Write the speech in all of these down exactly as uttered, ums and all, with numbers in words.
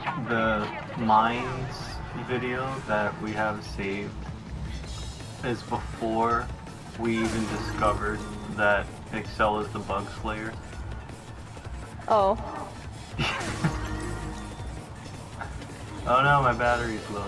the mines video that we have saved is before we even discovered that Excel is the bug slayer. Oh. Oh no, my battery's low.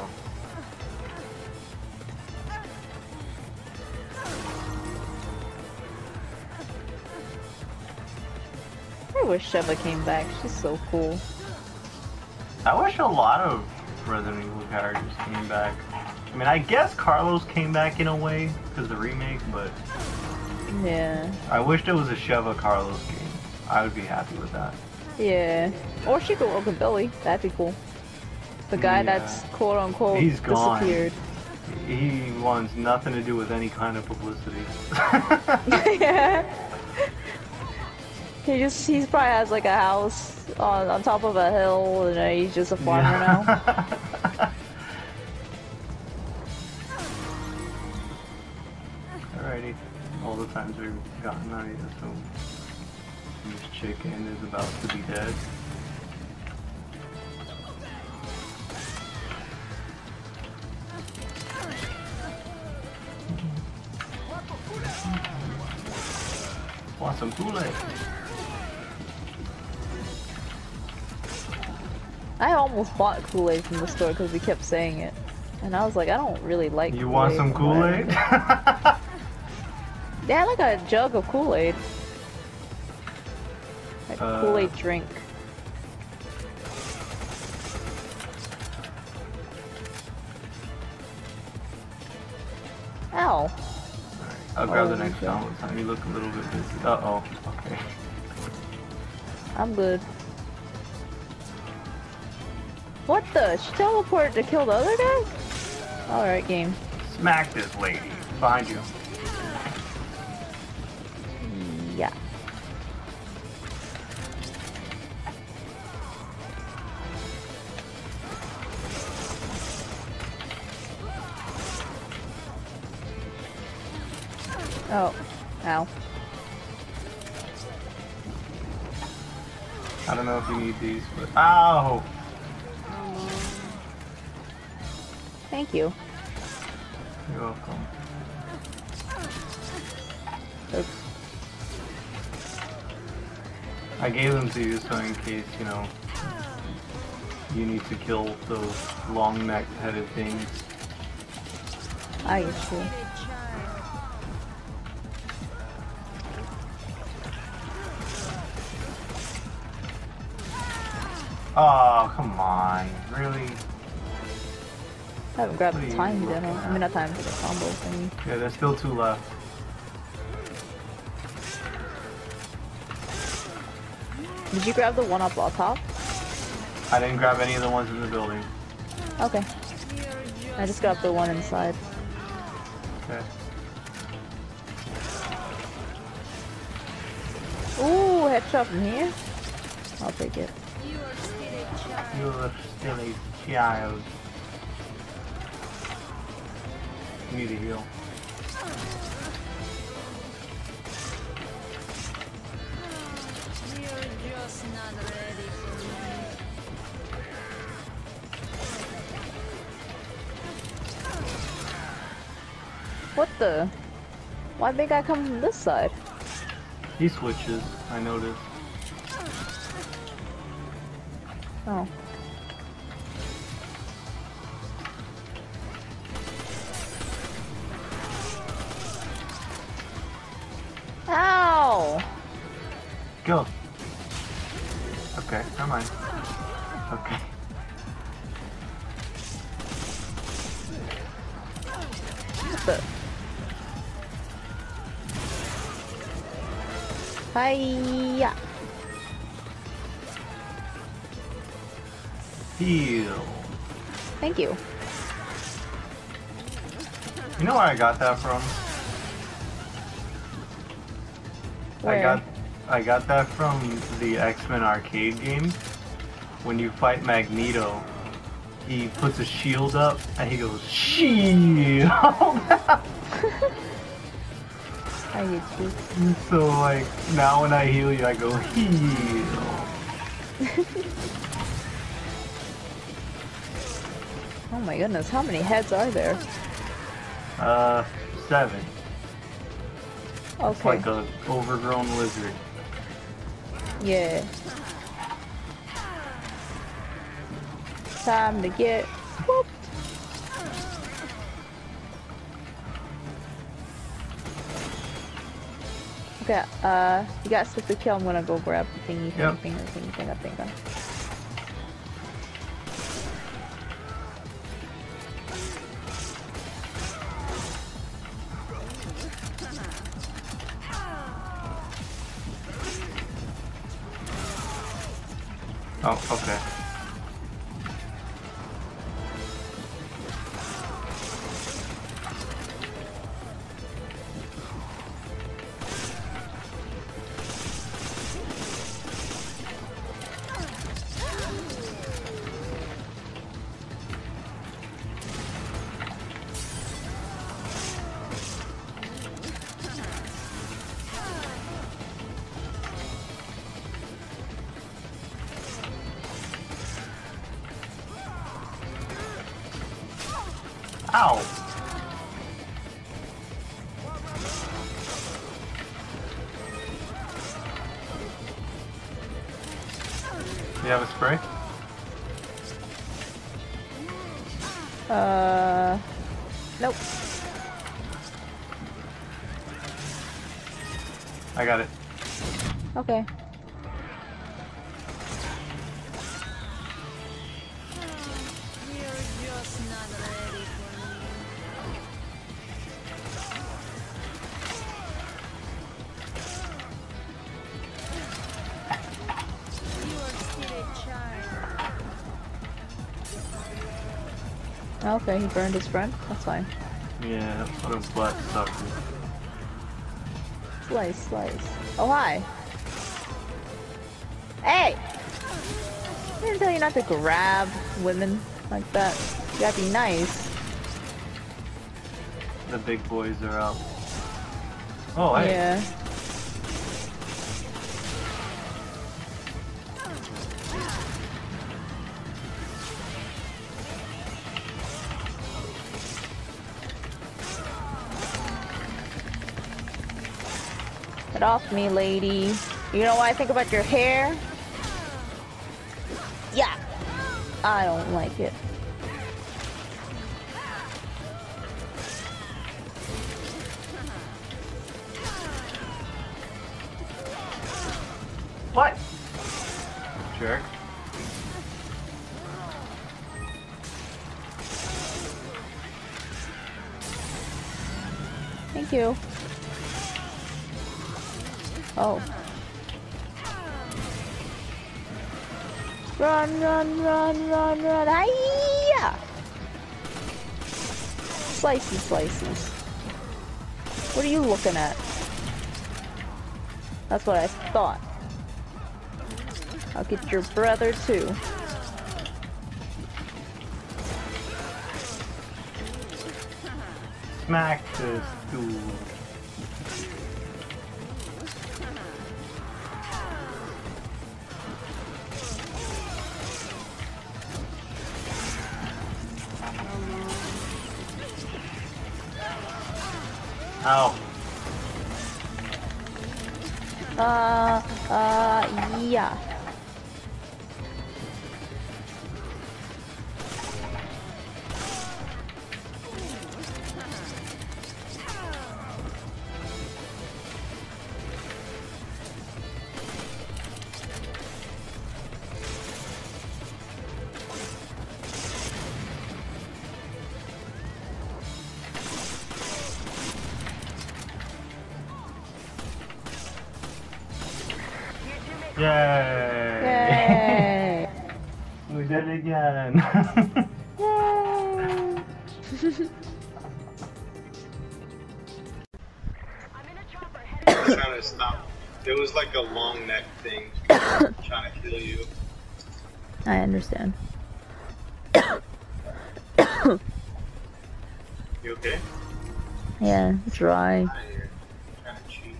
I wish Sheva came back. She's so cool. I wish a lot of Resident Evil characters came back. I mean, I guess Carlos came back in a way because the remake, but yeah. I wish there was a Sheva Carlos game. I would be happy with that. Yeah. Or she could work with Billy. That'd be cool. The guy Yeah. that's quote unquote He's gone. disappeared. He wants nothing to do with any kind of publicity. Yeah. He just, he's probably has like a house on, on top of a hill and uh, he's just a farmer Yeah. now. Alrighty. All the times we've gotten, I assume this chicken is about to be dead. Want some Kool-Aid? I almost bought Kool-Aid from the store because we kept saying it. And I was like, I don't really like You Kool-Aid. want some Kool-Aid? They had like a jug of Kool-Aid. Like a Uh, Kool-Aid drink. Ow. I'll grab Oh, the next okay. one. Time you look a little bit busy. Uh oh. Okay. I'm good. What the? She teleported to kill the other guy? Alright, game. Smack this lady. Behind you. Yeah. Oh. Ow. I don't know if you need these, but ow! Thank you. You're welcome. Oops. I gave them to you so in case, you know, you need to kill those long-necked headed things. I get you. Oh, come on. Really? I haven't grabbed What are the you time looking dinner. I mean, not time for the combo thingy. Yeah, there's still two left. Did you grab the one up on top? I didn't grab any of the ones in the building. Okay. I just grabbed the one inside. Okay. Ooh, headshot from here. I'll take it. You're still a child. You need to heal. What the? Why big guy come from this side? He switches, I noticed. Oh. Ow! Go. Okay, never mind. Okay. What the? Hiya! Heal. Thank you. You know where I got that from? Where? I got I got that from the X-Men arcade game. When you fight Magneto, he puts a shield up and he goes, shield! I hate you. So like, now when I heal you, I go, heal. Oh my goodness, how many heads are there? Uh, seven. Okay. It's like a overgrown lizard. Yeah. Time to get whooped. Okay, uh, you got stuff to kill. I'm gonna go grab the thingy, Yep. thingy, thingy, thingy, thingy, thingy. Oh, okay. Ow! You have a spray? Uh, nope. I got it. Okay. Okay, he burned his friend. That's fine. Yeah, what a butt sucker. Slice, slice. Oh, hi. Hey! I didn't tell you not to grab women like that. You gotta be nice. The big boys are out. Oh, hey. Yeah. Get off me, lady. You know what I think about your hair? Yeah. I don't like it. What? Jerk. Thank you. Oh. Run, run, run, run, run. Hiya! Slicey, slices. What are you looking at? That's what I thought. I'll get your brother too. Smack this dude. Ow. Uh, uh, yeah. Yay! Yay! We did it again. Yay! I was trying to stop. There was like a long neck thing trying to kill you. I understand. You okay? Yeah, dry. Out of here. Trying to cheat.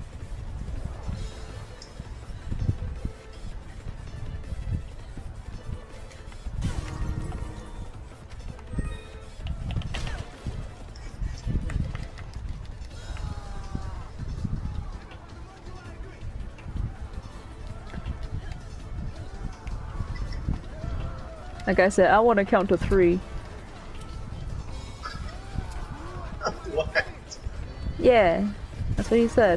Like I said, I want to count to three. What? Yeah, that's what he said.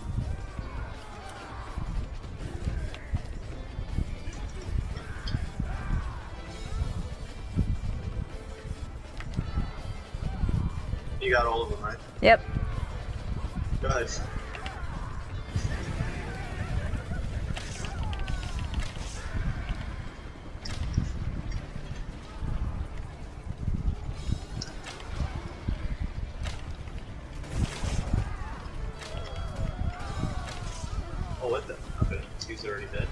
You got all of them, right? Yep. Guys. Oh, what the? Okay, he's already dead.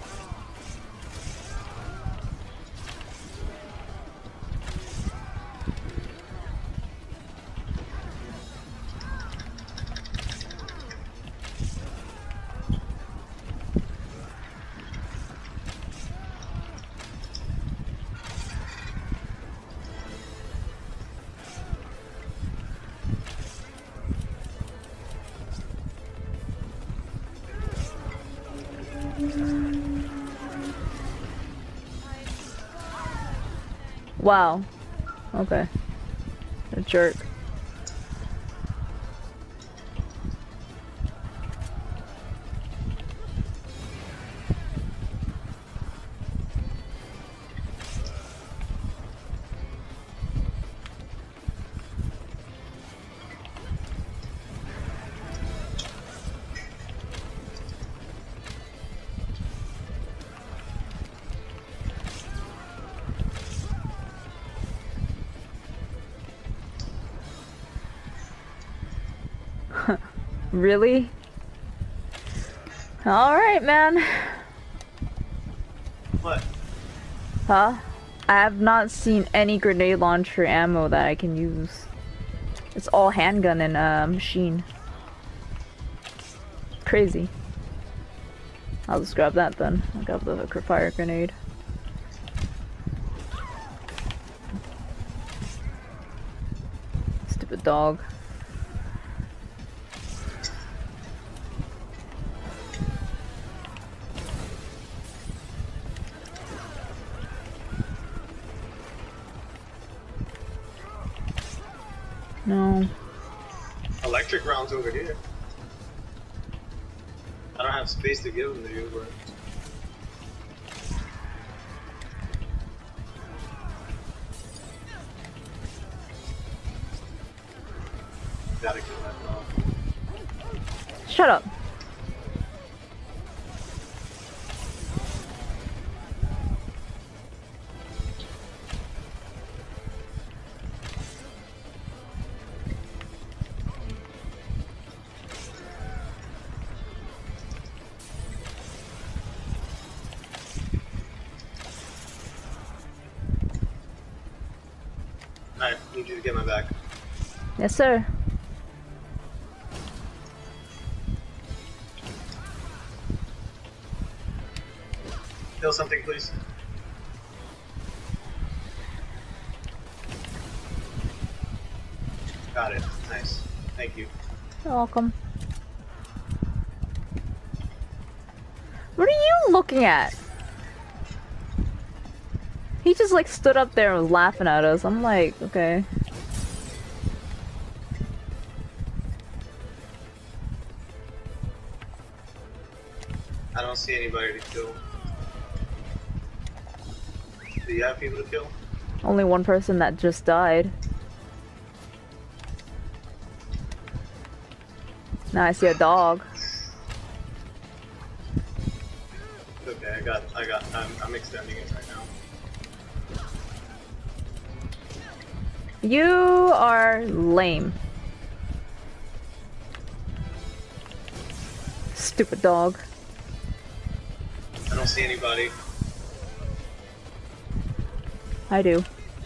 Wow. Okay. A jerk. Really? Alright, man. What? Huh? I have not seen any grenade launcher ammo that I can use. It's all handgun and uh, machine. Crazy. I'll just grab that then. I'll grab the fire grenade. Stupid dog. No. Electric rounds over here. I don't have space to give them to you, but... Gotta kill that dog. Shut up. Alright, need you to get my back. Yes, sir. Kill something, please. Got it. Nice. Thank you. You're welcome. What are you looking at? He just like stood up there and was laughing at us. I'm like, okay. I don't see anybody to kill. Do you have people to kill? Only one person that just died. Now I see a dog. Okay, I got, I got, I'm, I'm extending it right now. You are lame. Stupid dog. I don't see anybody. I do.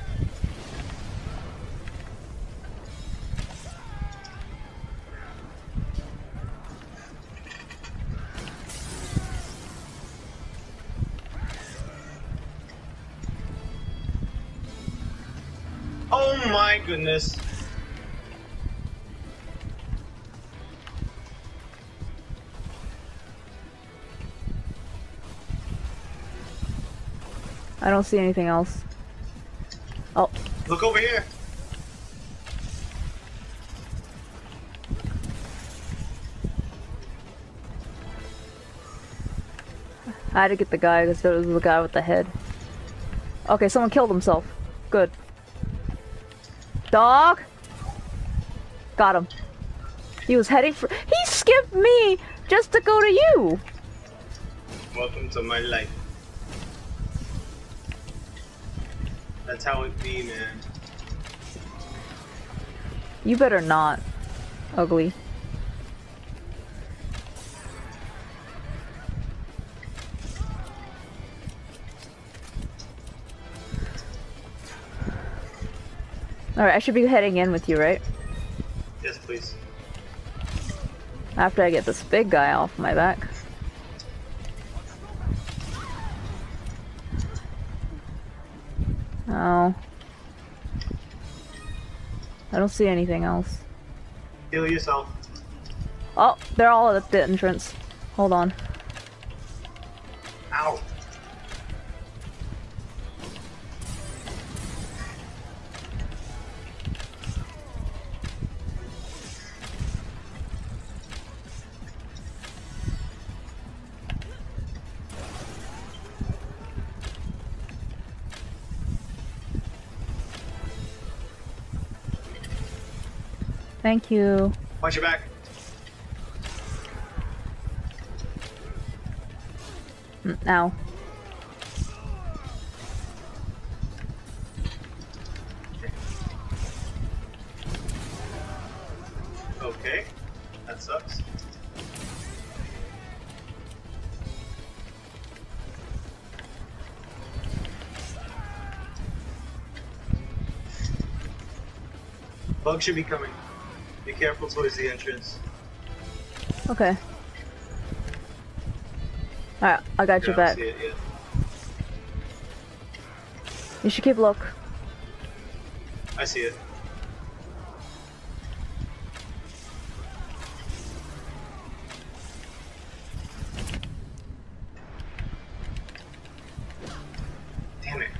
Oh my goodness. I don't see anything else. Oh. Look over here. I had to get the guy because it was the guy with the head. Okay, someone killed himself. Good. Dog! Got him. He was heading for- He skipped me just to go to you! Welcome to my life. That's how it be, man. You better not. Ugly. Alright, I should be heading in with you, right? Yes, please. After I get this big guy off my back. Oh. I don't see anything else. Heal yourself. Oh, they're all at the entrance. Hold on. Ow. Thank you. Watch your back. Mm, ow. Okay. That sucks. Bug should be coming. Be careful towards the entrance. Okay. Alright, I got Yeah, your I don't back. see it yet. You should keep look. I see it. Damn it.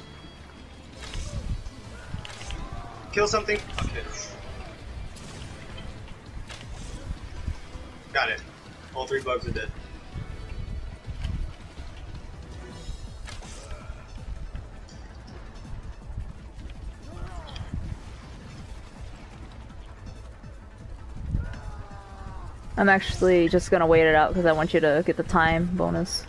Kill something? Okay. Got it. All three bugs are dead. I'm actually just gonna wait it out because I want you to get the time bonus.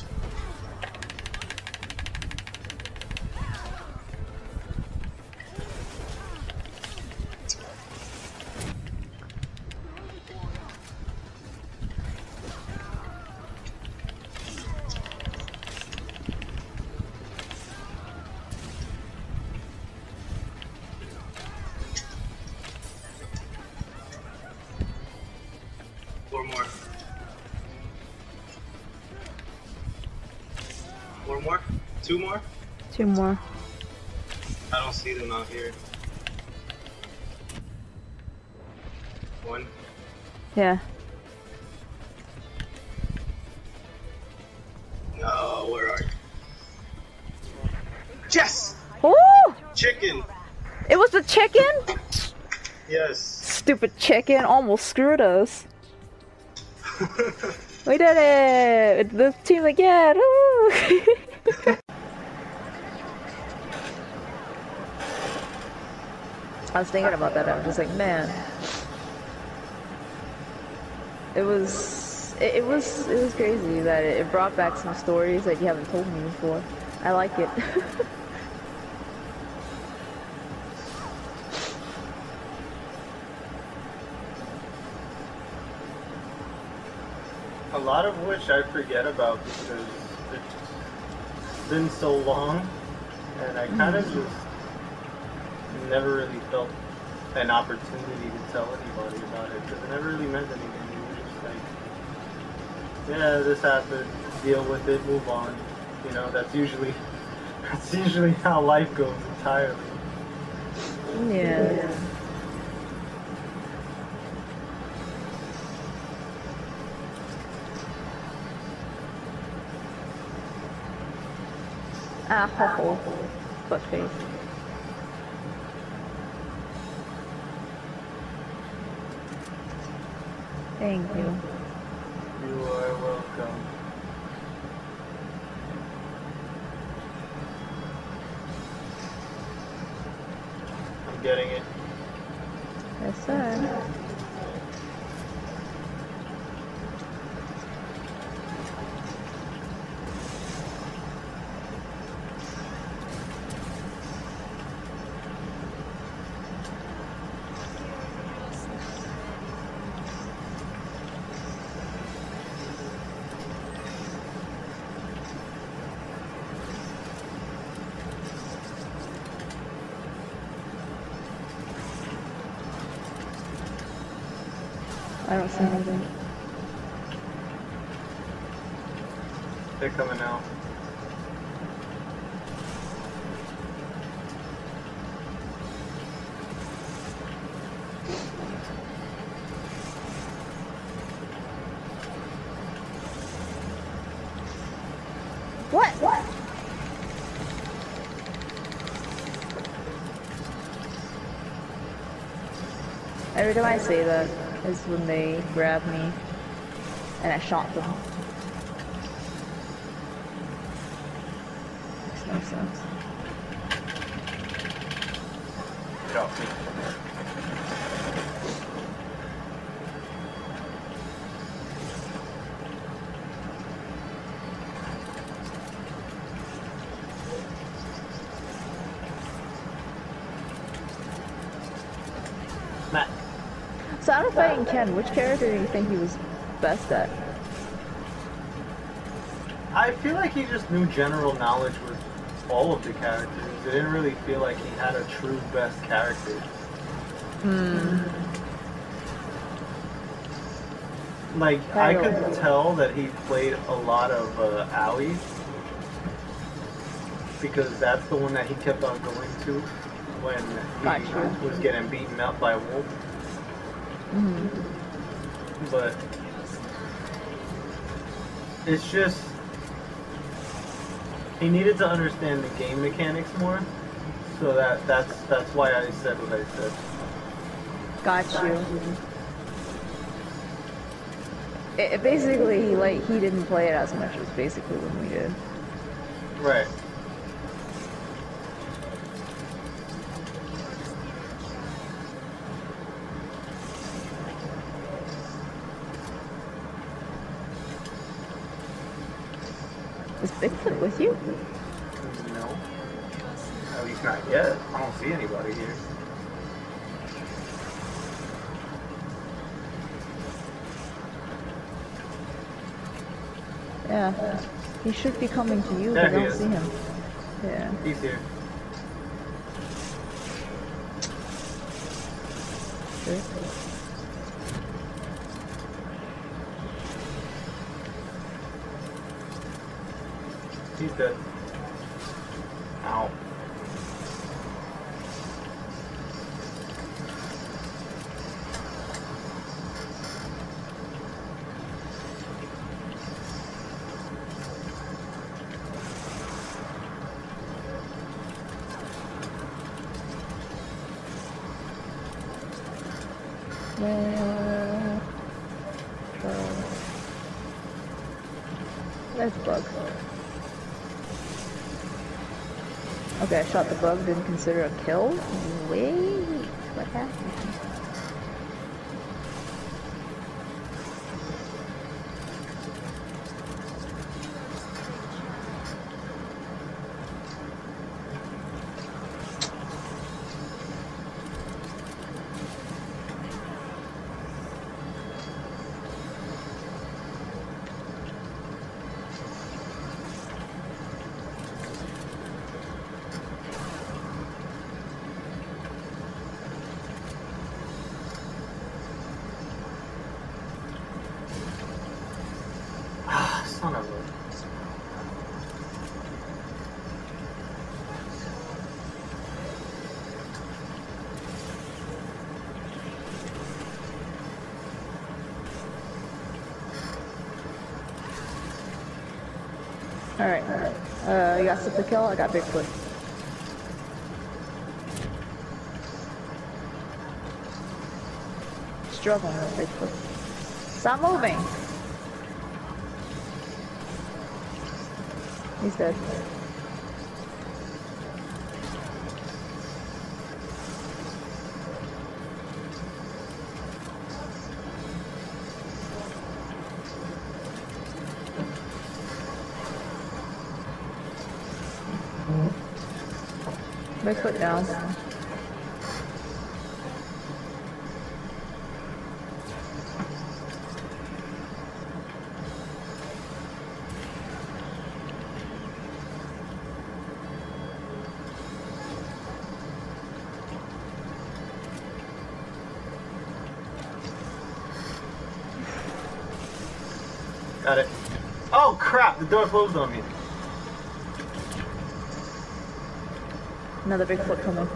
Four more. Four more? Two more? Two more. I don't see them out here. One. Yeah. No, where are you? Yes! Ooh! Chicken! It was the chicken? Yes. Stupid chicken almost screwed us. We did it! The team's like, yeah! Woo! I was thinking about that. I was just like, man, it was, it, it was, it was crazy that it, it brought back some stories that you haven't told me before. I like it. A lot of which I forget about because it's been so long, and I kind of just never really felt an opportunity to tell anybody about it because it never really meant anything. It was just like, yeah, this happened, deal with it, move on. You know, that's usually that's usually how life goes entirely. Yeah. Ah, ho ho. Butt face. Thank you. You are welcome. I'm getting it. Yes, sir. I don't see anything. They're coming out. What? What? Every time I say that is when they grab me and I shot them. Makes no sense. Get off me. Matt. So out of fighting Ken, which character do you think he was best at? I feel like he just knew general knowledge with all of the characters. It didn't really feel like he had a true best character. Hmm. Like, I could tell that he played a lot of uh, Owie, because that's the one that he kept on going to when he Gotcha. was getting beaten up by Wolf. Mm-hmm. But it's just, he needed to understand the game mechanics more, so that that's that's why I said what I said. Got you. It, it basically, like, he didn't play it as much as basically when we did. Right. Is Bigfoot with you? No. At least not yet. I don't see anybody here. Yeah. He should be coming to you, There but I he don't is. see him. Yeah. He's here. Sure. He's dead. Ow. Where? Uh, there's a bug. Okay, I shot the bug, didn't consider a kill? Wait, what happened? Son of a... Alright, alright. Uh, you got stuff to kill? I got Bigfoot. Struggling with Bigfoot. Stop moving! He's dead. Bigfoot down. Got it. Oh crap! The door closed on me. Another Bigfoot coming.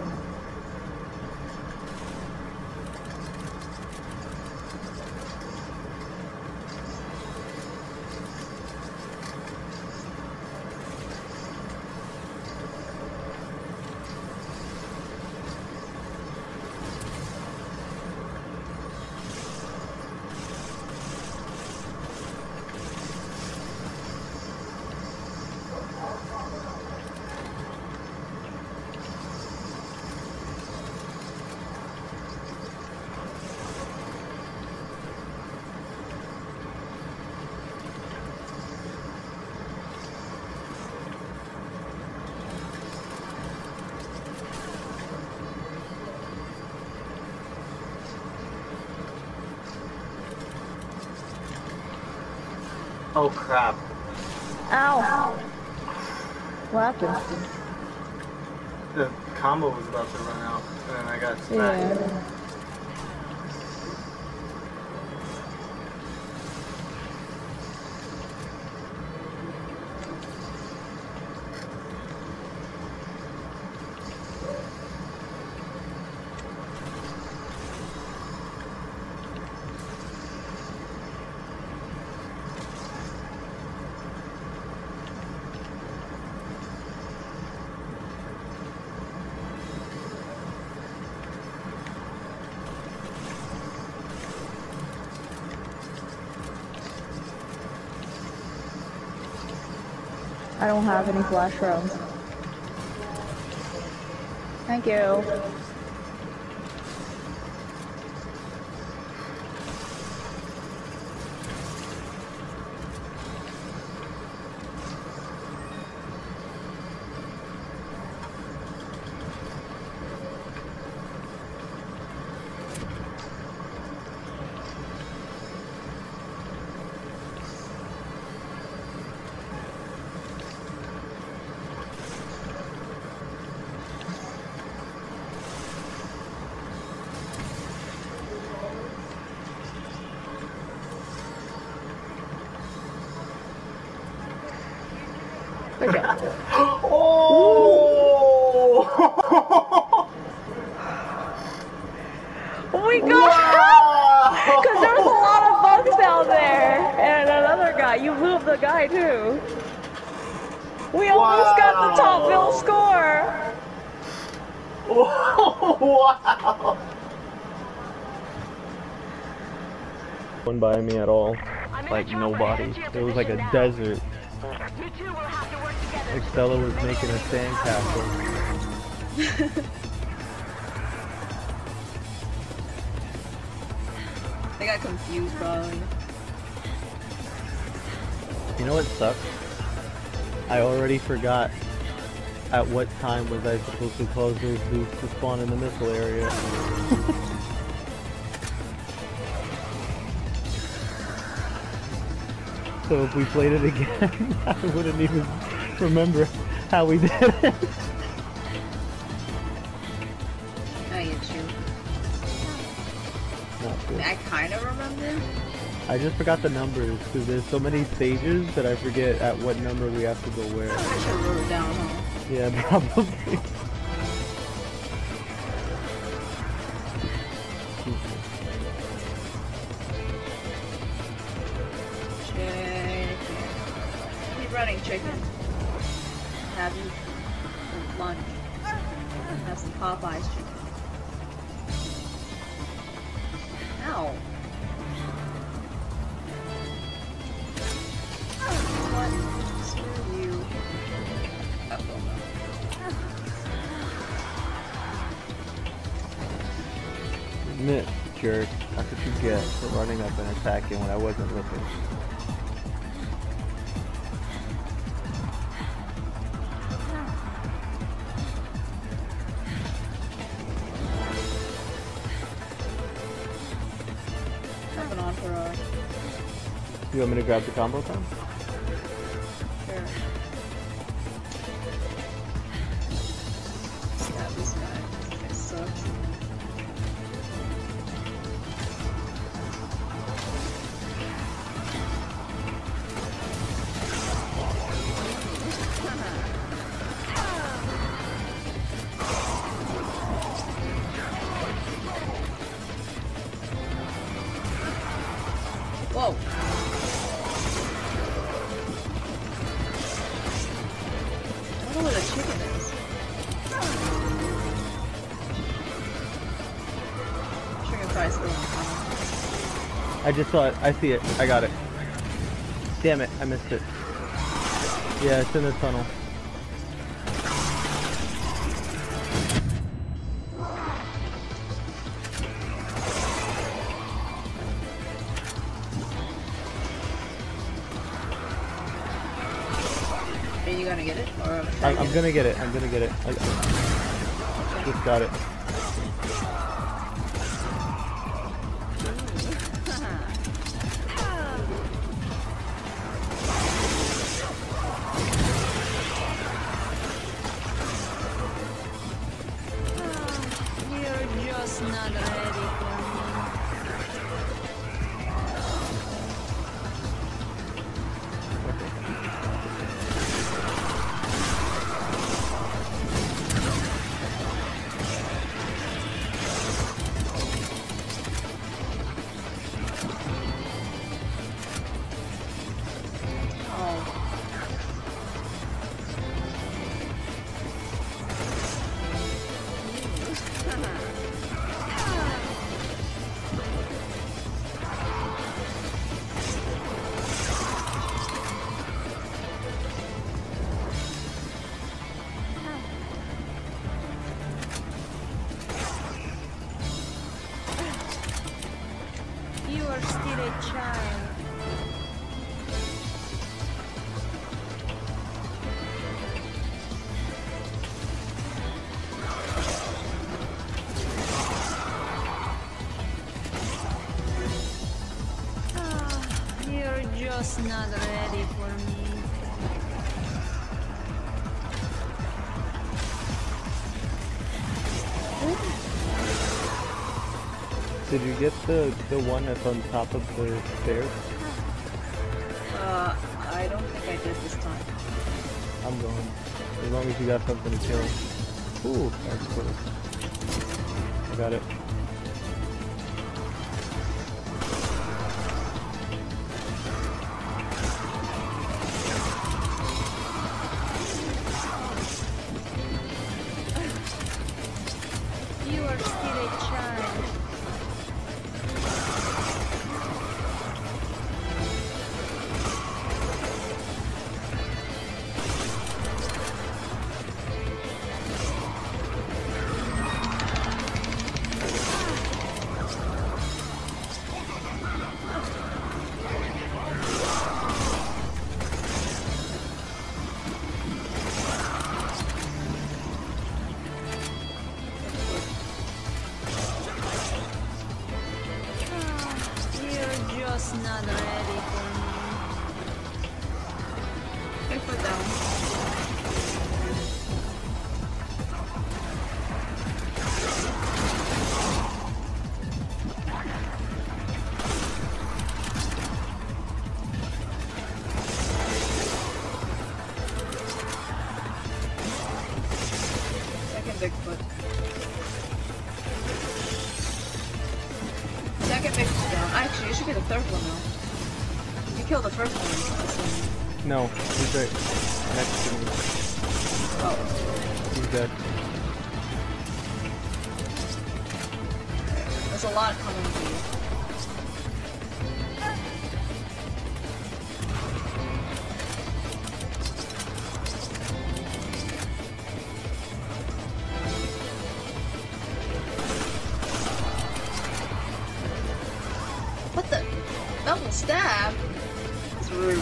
Oh crap. Ow! What happened? The combo was about to run out, and then I got smacked. Yeah. I don't have any flash rounds. Thank you. Good job. Oh! Oh my god! Because there was a lot of bugs down there! And another guy, you blew up the guy too. We almost got the top bill score! Wow! One by me at all. Like nobody. It was like a desert. Like Stella was making a sandcastle. I got confused probably. You know what sucks? I already forgot at what time was I supposed to close those boots to spawn in the missile area. So if we played it again, I wouldn't even remember how we did it. I get you. Not true. I kind of remember. I just forgot the numbers because there's so many stages that I forget at what number we have to go where. I should have wrote it down, huh? Yeah, probably. Chicken. Keep running, chicken. lunch. Have some Popeyes chicken. Ow. What? Screw you. Oh, well, no. Admit, jerk. That's what you get for running up and attacking when I wasn't looking. Jumping on for a... You want me to grab the combo time? Sure. Stab this guy. This guy sucks. Whoa! I don't know where the chicken is. Chicken fries still in the tunnel. I just saw it. I see it. I got it. Damn it. I missed it. Yeah, it's in the tunnel. Are you gonna get it? Or I, I'm gonna get it. I'm gonna get it. I, I just got it. You're just not ready for me. You are still a child. Ah, you're just not ready for me. Did you get the the one that's on top of the stairs? Uh, I don't think I did this time. I'm going. As long as you got something to kill. Ooh, that's cool. I got it. You are still a child. You're just not ready for me. Okay, put down. Second Bigfoot. Second Bigfoot down. Actually, it should be the third one now. You killed the first one. This one. No, he's right next to me. Oh. He's good. There's a lot coming to you. What the? Double stab? That's rude.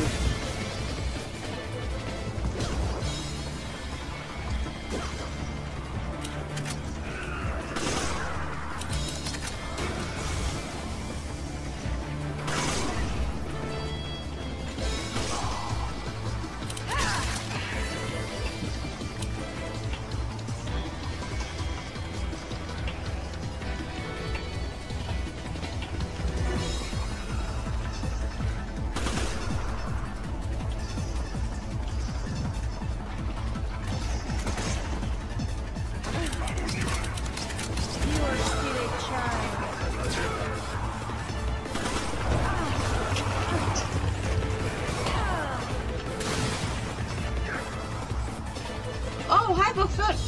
Oh, hyper foot!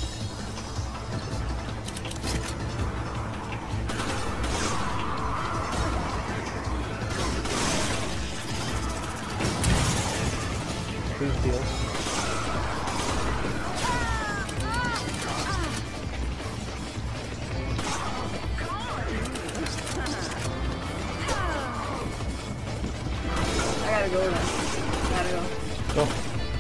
Please heal. I gotta go now. I gotta go. Go.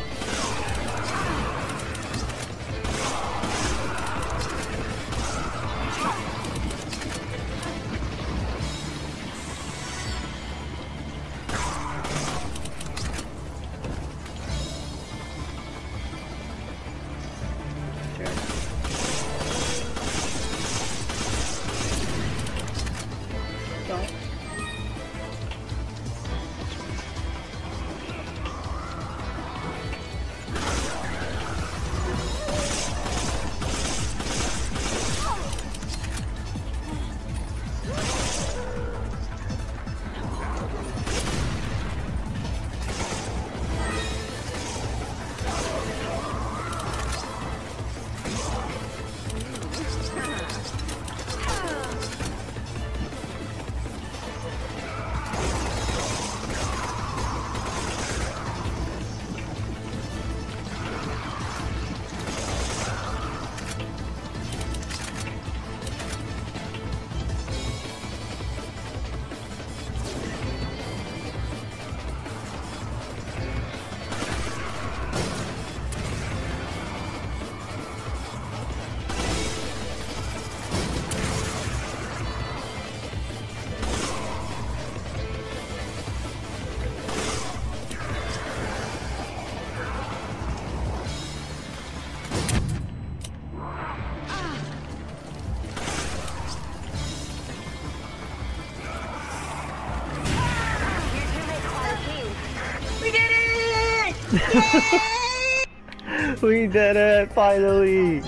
We did it, finally!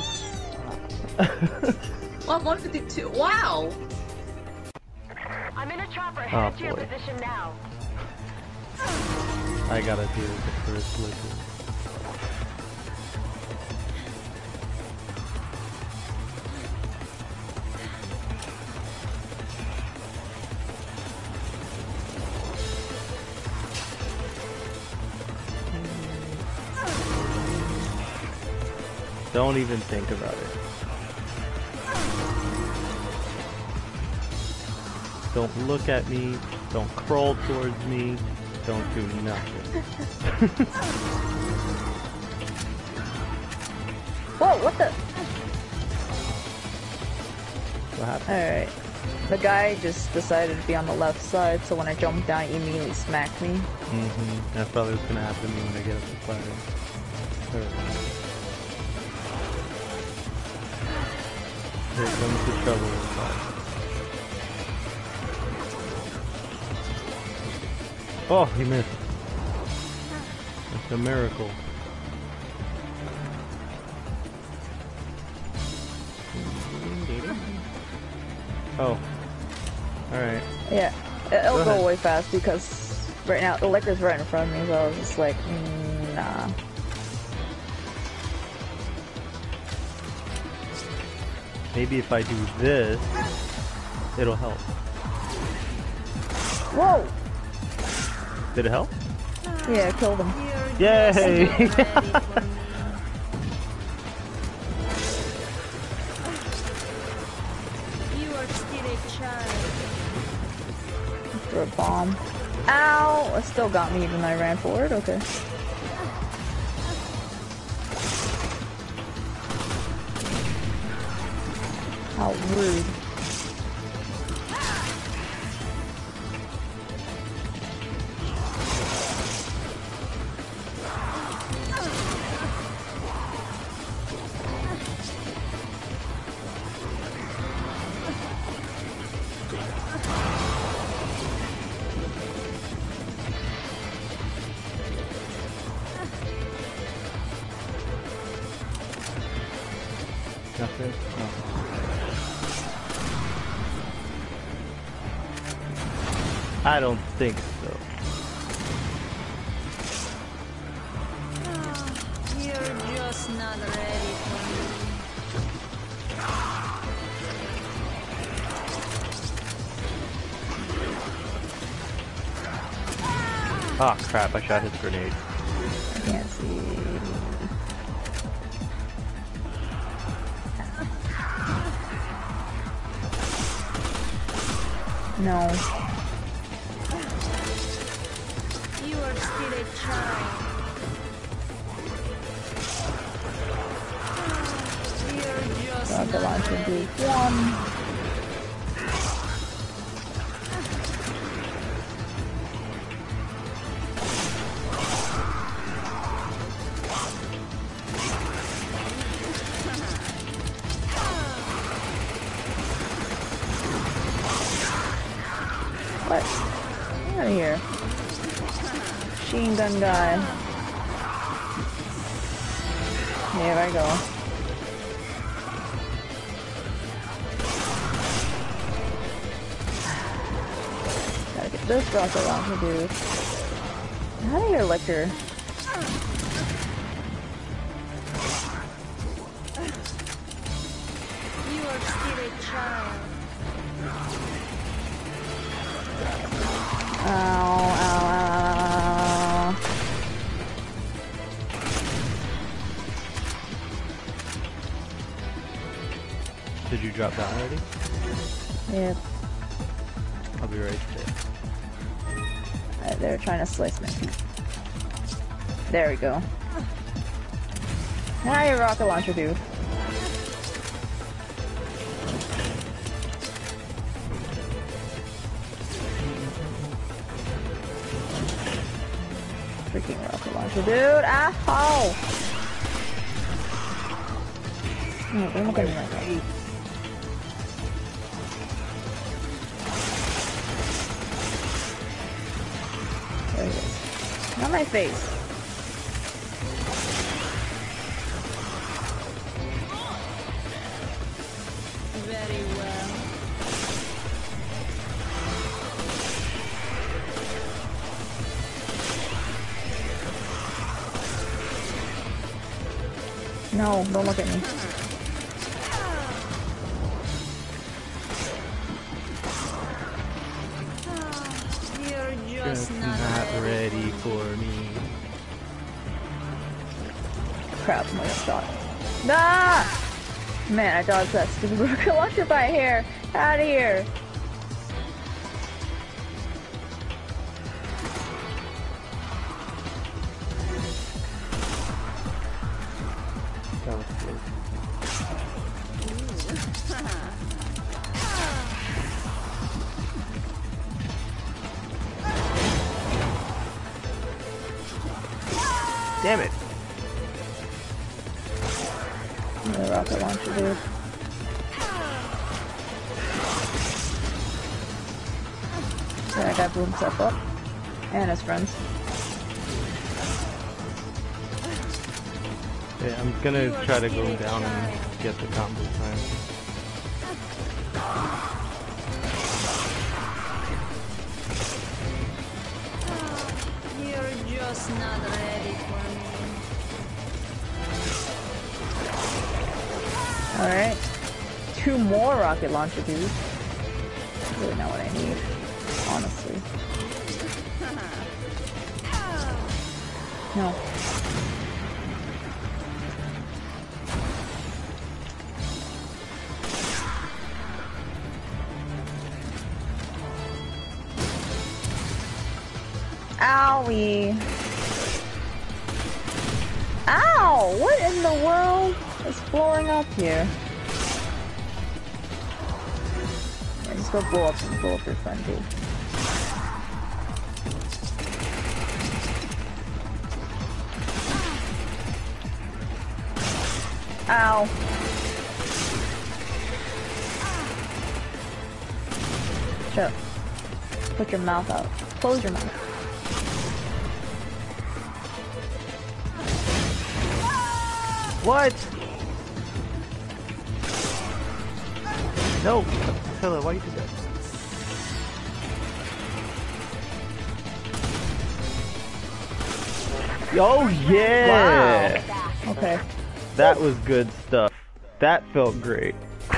Well, one fifty-two. Wow! I'm in a chopper. Oh, Head to your boy. position now. I gotta do the first liquor. Don't even think about it. Don't look at me. Don't crawl towards me. Don't do nothing. Whoa, what the? What happened? Alright. The guy just decided to be on the left side, so when I jumped down, he immediately smacked me. Mm-hmm. That's probably what's gonna happen to me when I get up the ladder. Alright. Here comes the trouble with that. Oh, he missed. It's a miracle. Oh. Alright. Yeah, it'll Go go, ahead. away fast because right now the liquor's right in front of me, so I was just like, mm, nah. Maybe if I do this, it'll help. Whoa! Did it help? Yeah, killed him. Yay! You are still a child. For a bomb. Ow! It still got me even though I ran forward. Okay. How rude. Nothing? No. I don't think so. You're just not ready for me. Ah, crap, I shot his grenade. I can't see. No. You are still a child. You're just Rocket not launcher ready. group one. What? Get out of here. Machine gun guy. Here I go. Gotta get this rocket launcher, dude. Out of here, Licker. You are still a child. Ow, ow, ow, ow. Did you drop down already? Yep. I'll be right there. Uh, They're trying to slice me. There we go. Now your rocket launcher, dude. Freaking rocket launcher, dude! Ah! Oh! No, don't look at me like that. There he is. Not my face. Very well. No, don't look at me. You're Just just not not ready. ready for me. Crap, my shot. Ah! Man, I dodged that stupid rocket launcher by a hair. Out of here. That was close. Damn it! The rocket launcher, dude. That guy blew himself up. And his friends. Yeah, I'm gonna try to go down and get the combo time. You're just not ready for me. Alright. two more rocket launcher dudes. That's really not what I need, honestly. No. Owie. Ow! What in the world is blowing up here? Yeah, just go blow up, blow up your friend, dude. Ow. Shut up. Put your mouth out. Close your mouth. What? No! Taylor, why you do that? Oh yeah! Wow. Okay. That was good stuff. That felt great.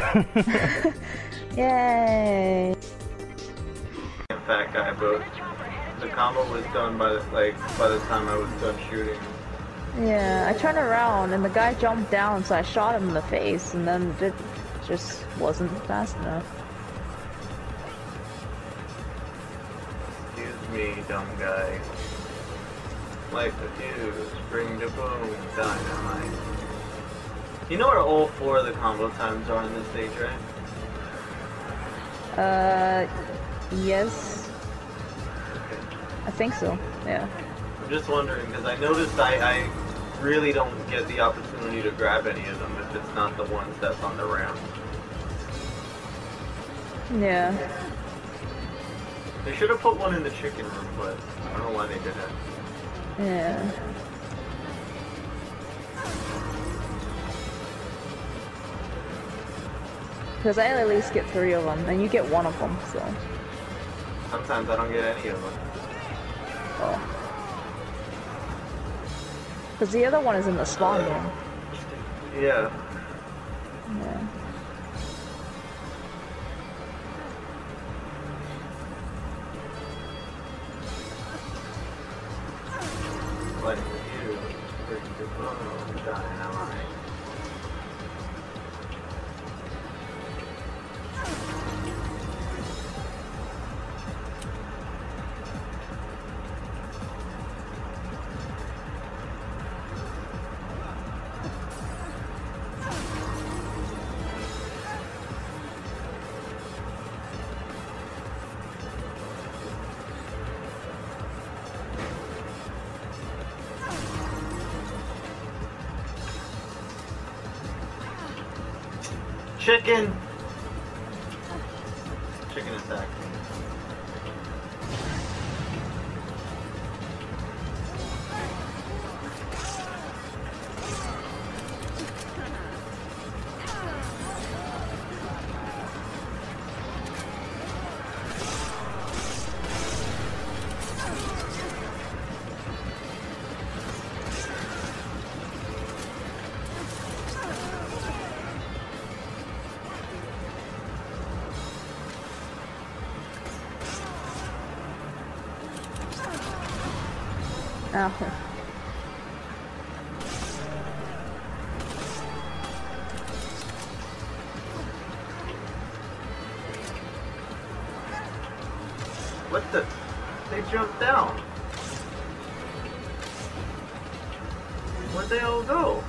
Yay! Fat guy, but the combo was done by the, like by the time I was done shooting. Yeah, I turned around and the guy jumped down, so I shot him in the face, and then it just wasn't fast enough. Excuse me, dumb guy. Like the fuse, bring the boom, dynamite. You know where all four of the combo times are in this stage, right? Uh, yes. Okay. I think so, yeah. I'm just wondering, because I noticed I, I really don't get the opportunity to grab any of them if it's not the ones that's on the ramp. Yeah. They should have put one in the chicken room, but I don't know why they did that. Yeah. Because I at least get three of them, and you get one of them, so. Sometimes I don't get any of them. Oh. Because the other one is in the spawn room. Yeah. Yeah. Like you, bring the boom, dynamite. Chicken! Chicken attack. Ow. What the? They jumped down. Where'd they all go?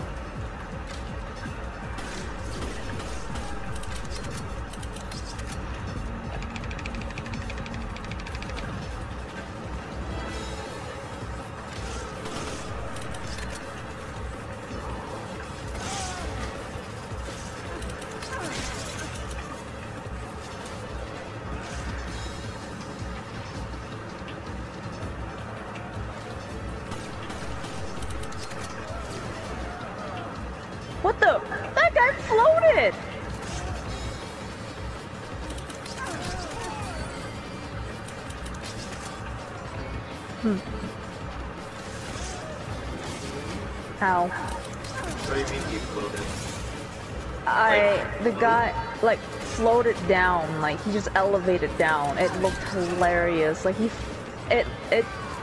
What the? That guy floated! Hmm. Ow. What do you mean he floated? I the guy like floated down, like he just elevated down. It looked hilarious. Like he, it it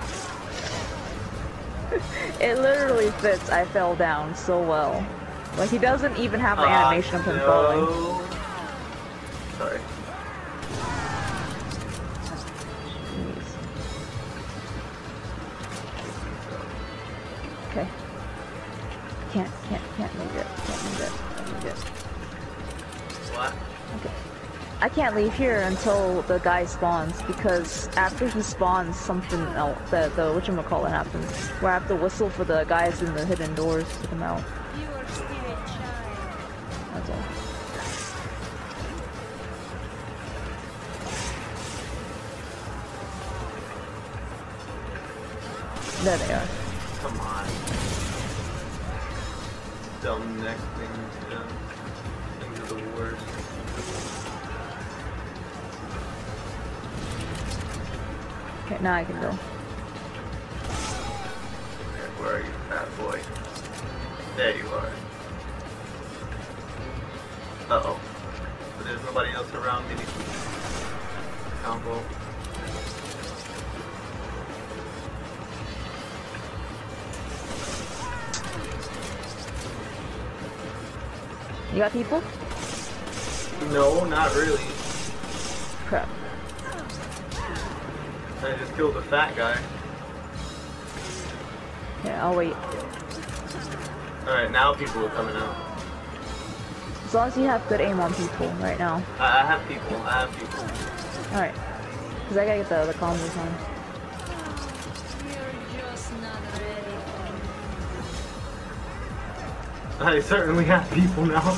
it literally fits. I fell down so well. Like he doesn't even have the animation uh, of him no. falling. Sorry. Okay. Can't, can't, can't move it. Can't move it. Can't move it. What? Okay. I can't leave here until the guy spawns, because after he spawns, something else, the, the whatchamacallit happens, where I have to whistle for the guys in the hidden doors to come out. You are still a child. That's all. There they are. Come on. Dumb neck things, yeah. Things are the worst. Okay, now I can go. Where are you, fat boy? There you are. Uh-oh. But there's nobody else around me to combo. You got people? No, not really. Crap. I just killed the fat guy. Yeah, I'll wait. Alright, now people are coming out. As long as you have good aim on people right now. I, I have people, I have people. Alright. Because I gotta get the, the combos on. You're just not ready for me. I certainly have people now.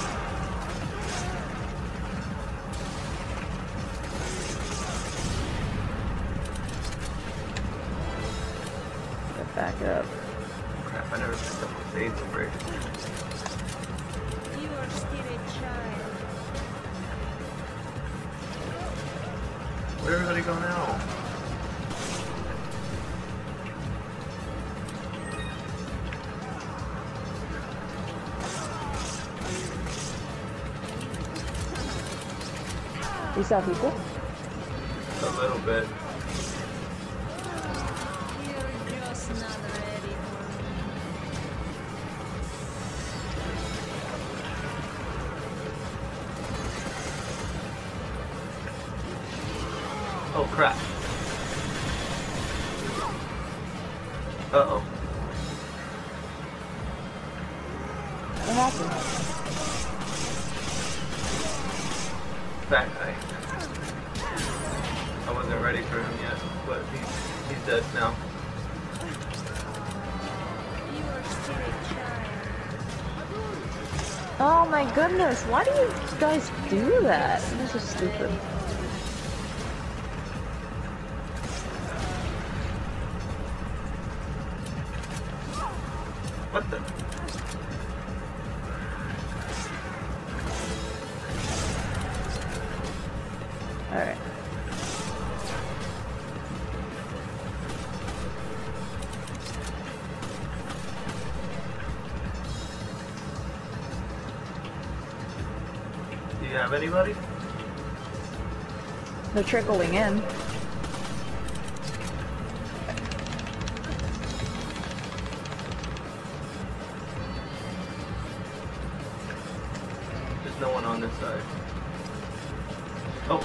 Get back up. Crap, I never picked up the save break. You are still a child. Where'd everybody go now? You saw people? A little bit. You're just not ready for me. Oh crap. Uh-oh. What happened? Fat guy. I wasn't ready for him yet, but he's, he's dead now. You are still a child. Oh my goodness, why do you guys do that? This is stupid. What the? Alright. Do you have anybody? They're trickling in. There's no one on this side. Oh.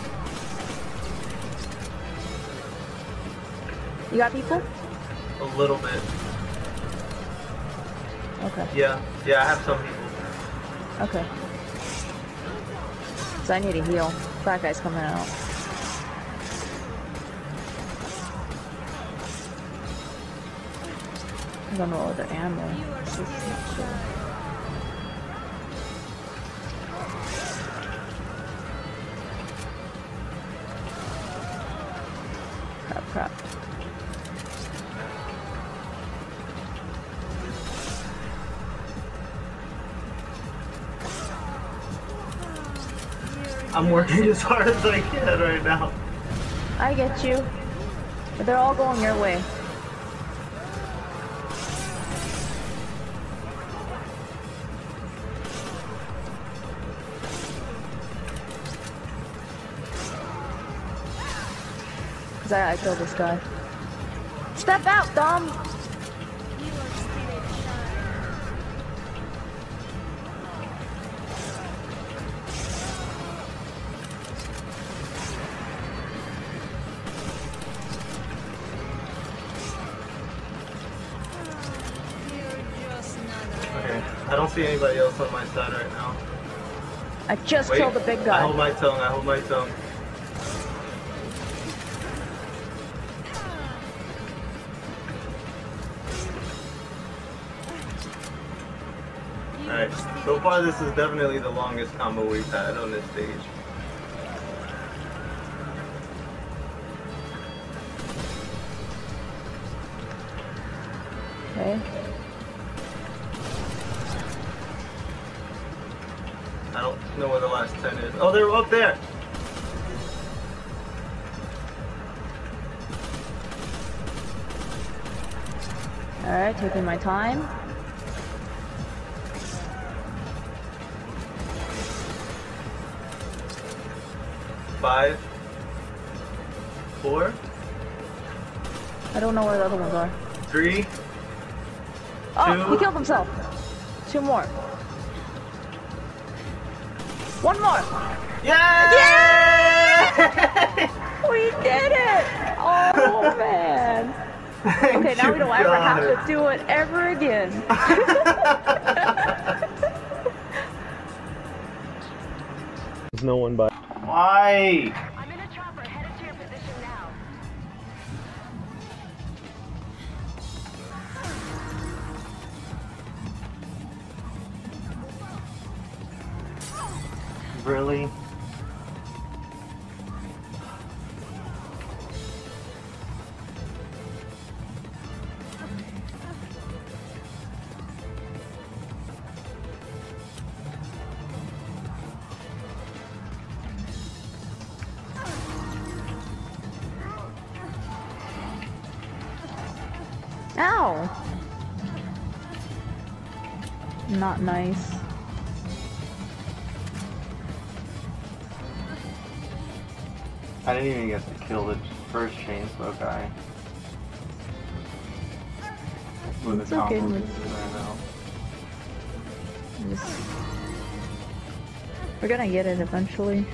You got people? A little bit. Okay. Yeah, yeah, I have some people. Okay. So I need to heal. That guy's coming out. I don't know what the ammo. You are still a child. Crap, crap. I'm working as hard as I can right now. I get you. But they're all going your way. because I, I killed this guy. Step out, Dom! You are still a child. You're just not ready. Okay. I don't see anybody else on my side right now. I just Wait, killed the big I hold guy. my tongue, I hold my tongue. Alright, so far this is definitely the longest combo we've had on this stage. Okay. I don't know where the last ten is. Oh, they're up there! Alright, taking my time. Five. Four. I don't know where the other ones are. Three. Oh, Two. he killed himself. Two more. One more. Yeah! We did it! Oh man. Okay, now we don't ever have to do it ever again. There's no one by. Why? I'm in a chopper headed to your position now. Really? Ow! Not nice. I didn't even get to kill the first chainsaw guy. With It's the okay, combo man. just ran out. Just... We're gonna get it eventually.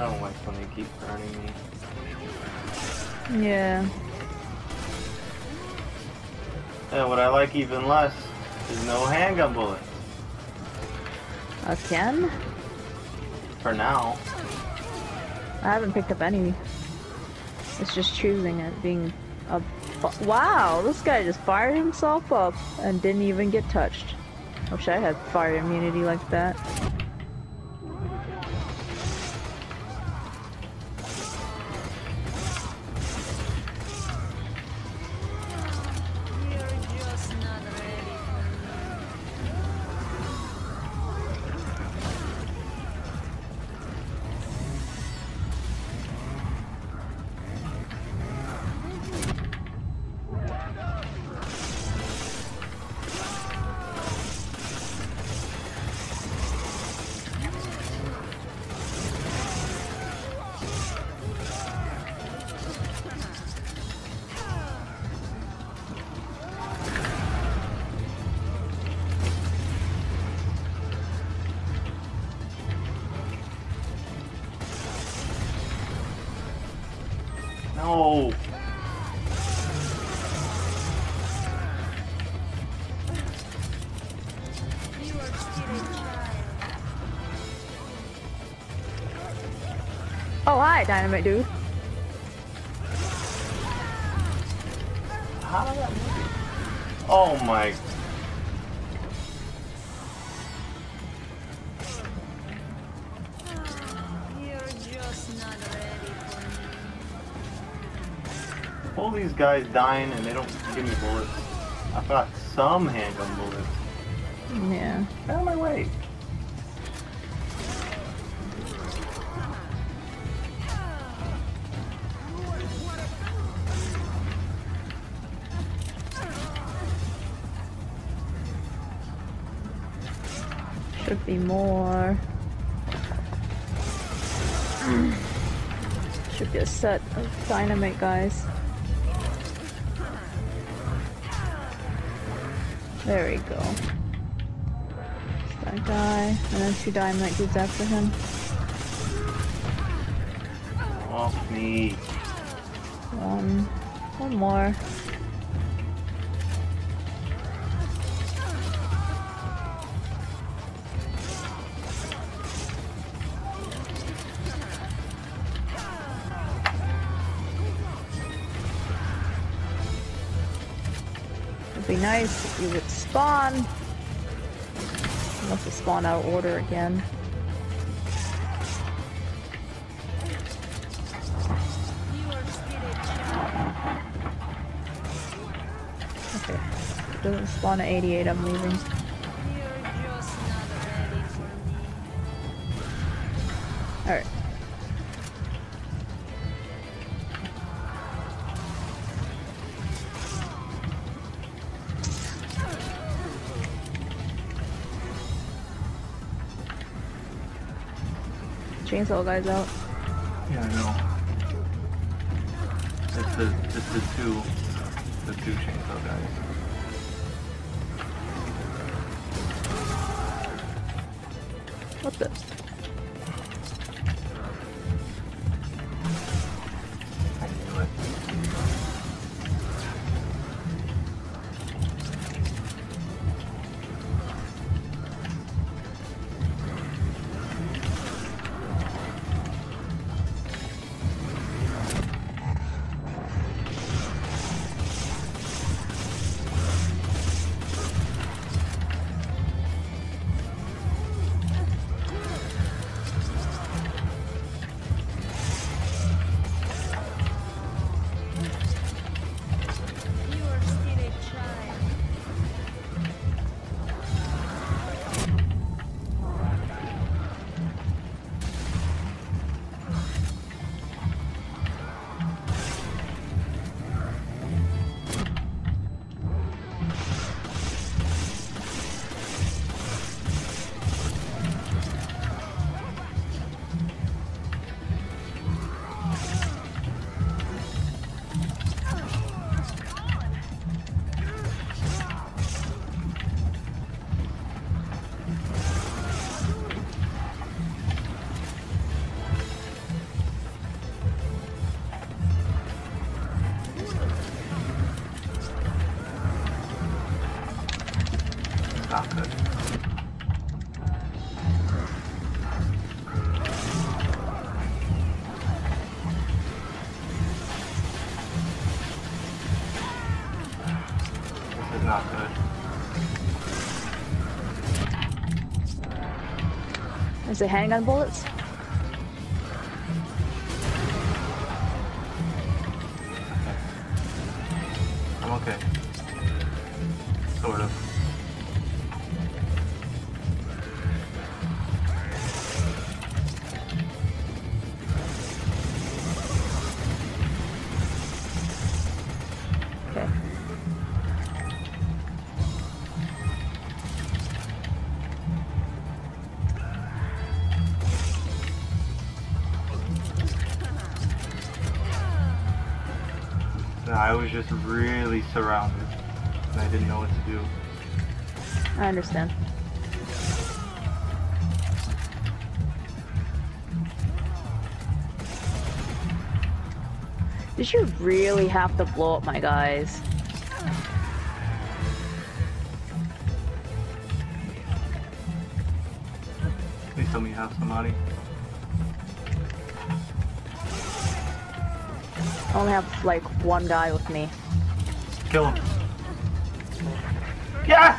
don't like when they keep burning me. Yeah. And what I like even less is no handgun bullets. Again? For now. I haven't picked up any. It's just choosing it being a... Wow, this guy just fired himself up and didn't even get touched. Wish I had fire immunity like that. No. Oh, hi, Dynamite Dude. How did that move? Oh my. You're just not ready for me. All these guys dying and they don't give me bullets. I've got some handgun bullets. Yeah. Get out of my way. Should be more. Should be a set of dynamite guys. There we go. That guy, and then two dynamite dudes after him. Off me. One, one more. It'd be nice if you would spawn. Unless it spawn out of order again. Okay. If it doesn't spawn at eighty-eight, I'm leaving. You're just not ready for me. Alright. Chainsaw guys out. Yeah, I know. It's the it's the two the two chainsaw guys. What the? I knew it. Is it handgun bullets? I'm okay. Sort of. Okay. I was just really surrounded, and I didn't know what to do. I understand. Did you really have to blow up my guys? Please tell me you have somebody. I only have like one guy with me. Kill him. Yes!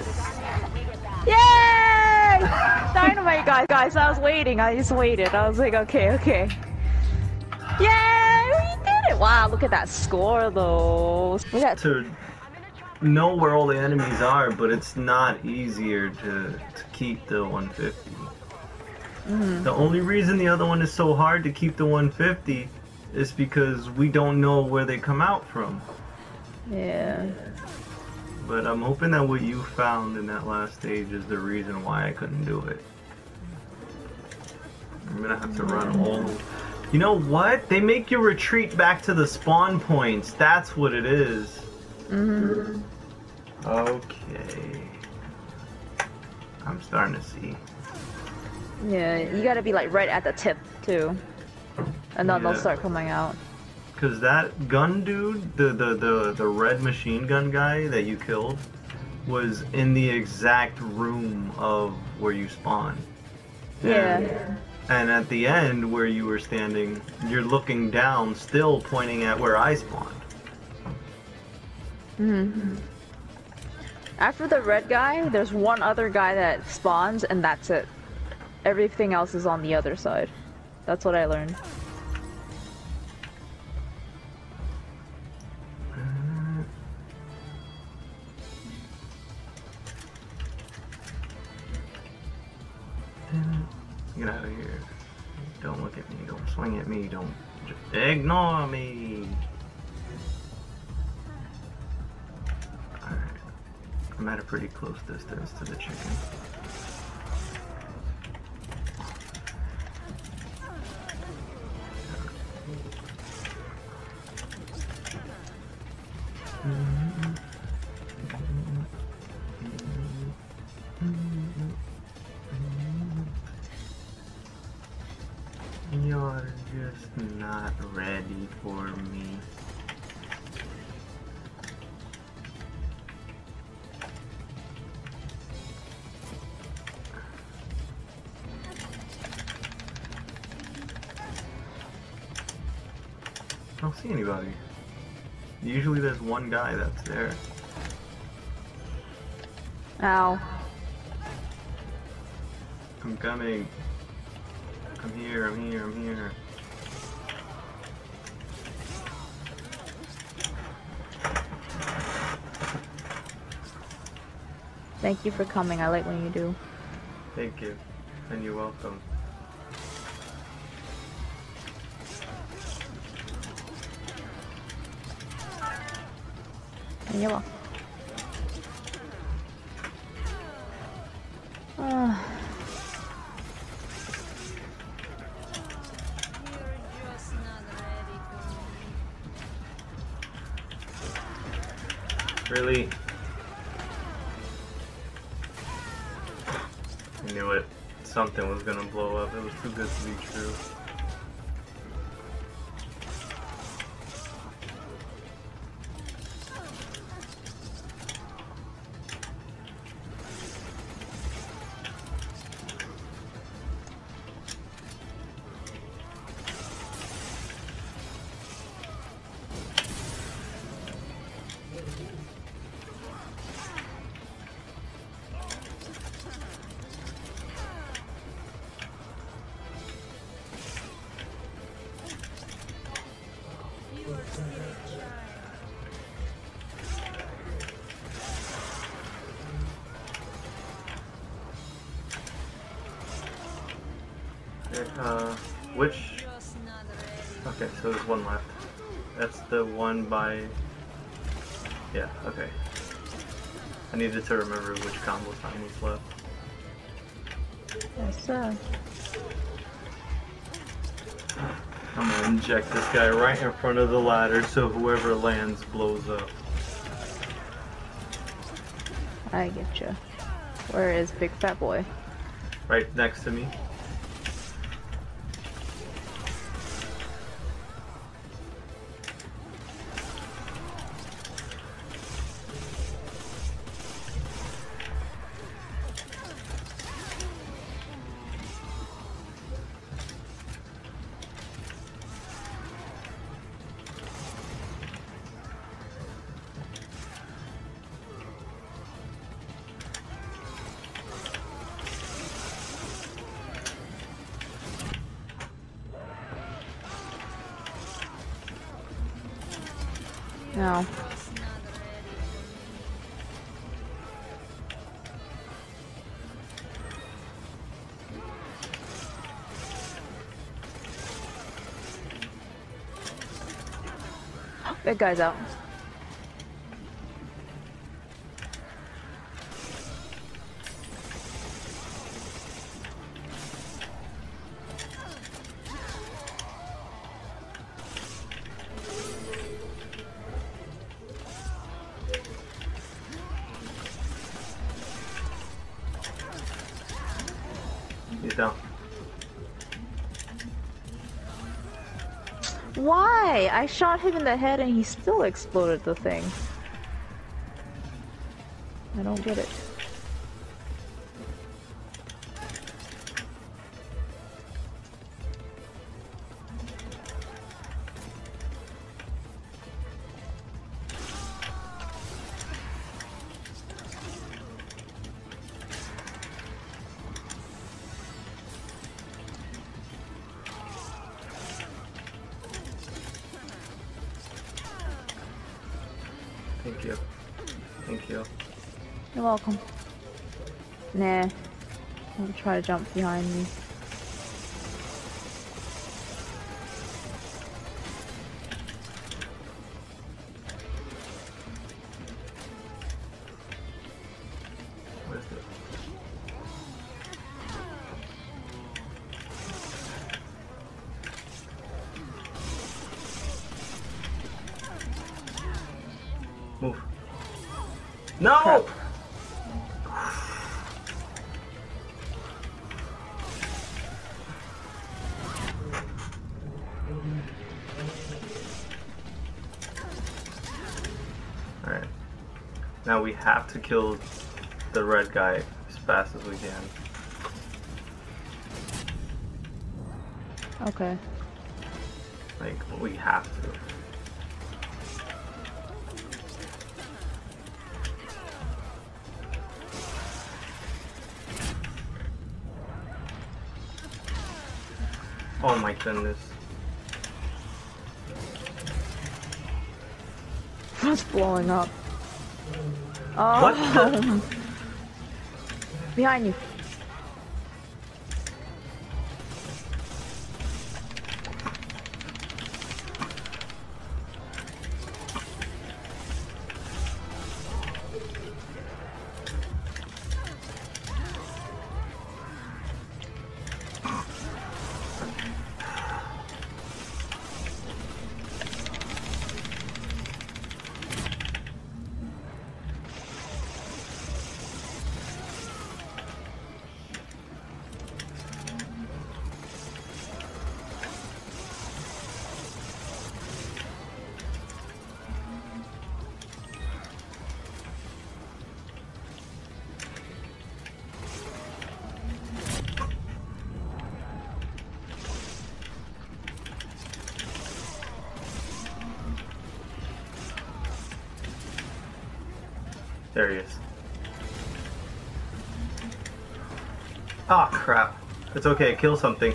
Yay! Dynamite, guys, guys, I was waiting, I just waited. I was like, okay, okay. Yay! We did it! Wow, look at that score though. We got To know where all the enemies are, but it's not easier to, to keep the one fifty. Mm-hmm. The only reason the other one is so hard to keep the one fifty is because we don't know where they come out from. Yeah. But I'm hoping that what you found in that last stage is the reason why I couldn't do it. I'm gonna have to run all... You know what? They make you retreat back to the spawn points. That's what it is. Mm-hmm. Okay. I'm starting to see. Yeah, you gotta be like right at the tip too. And then Yeah. they'll start coming out. Cause that gun dude, the, the, the, the red machine gun guy that you killed, was in the exact room of where you spawn. Yeah. And, and at the end where you were standing, you're looking down, still pointing at where I spawned. Mm-hmm. After the red guy, there's one other guy that spawns, and that's it. Everything else is on the other side. That's what I learned. Get out of here. Don't look at me. Don't swing at me. Don't just ignore me. Alright. I'm at a pretty close distance to the chicken. You're just not ready for me. I don't see anybody. Usually there's one guy that's there. Ow. I'm coming. I'm here, I'm here, I'm here. Thank you for coming. I like when you do. Thank you. And you're welcome. And you're welcome. Uh, You're just not ready for me. Really? I knew it. Something was gonna blow up. It was too good to be true. Okay, uh, which... Okay, so there's one left. That's the one by... Yeah, okay. I needed to remember which combo time was left. Yes, sir. I'm gonna inject this guy right in front of the ladder so whoever lands blows up. I get you. Where is Big Fat Boy? Right next to me. No. That guy's out. He's down. Why? I shot him in the head and he still exploded the thing. I don't get it. Thank you. Thank you. You're welcome. Nah. Don't try to jump behind me. What is it? Move. No! Crap. Alright. Now we have to kill the red guy as fast as we can. Okay. Like, we have to. Oh my goodness. It's blowing up. Oh. What the? Behind you. There he is. Ah, crap. It's okay, kill something.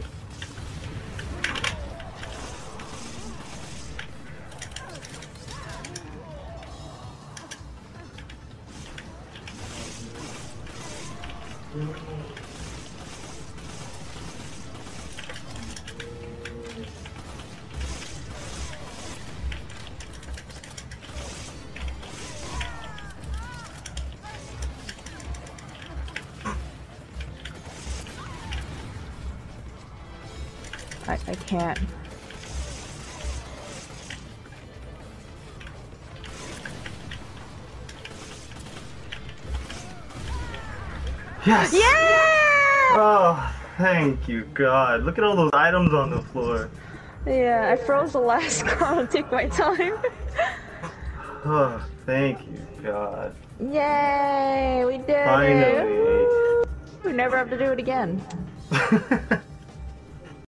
I, I can't. Yes! Yeah! Oh, thank you, God. Look at all those items on the floor. Yeah, I froze the last car to take my time. Oh, thank you, God. Yay! We did it! Finally. Woo! We never have to do it again.